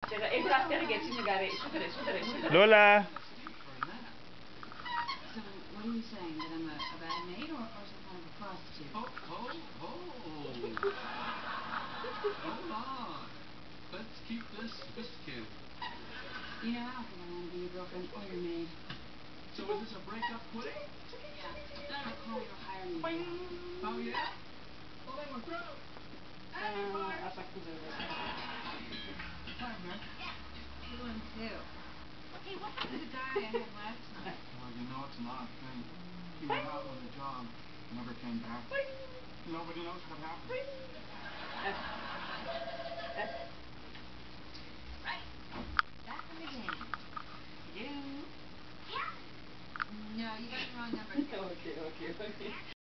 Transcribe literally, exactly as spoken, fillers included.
제가 애들 앞에는 geç히는 가래. 수그래, 수그래, 수그래. Lola. So, what are you saying? That I'm a, a bad maid or, or some kind of a prostitute? Oh, oh, oh. Hold on. Let's keep this sophisticated. You know, I don't think I want to be your girlfriend or your maid. So is this a breakup quitting? Yeah. Then I'm gonna call you or hire me. Oh, yeah? Well, then we're through. 아, 아빠 그거. Hi, man. You one too. Hey, what happened to the guy I had last night? Well, you know, it's an odd thing. He went out on the job, never came back. Nobody knows what happened. Right. Back in the game. You do. No, you got the wrong number. Okay, okay, okay.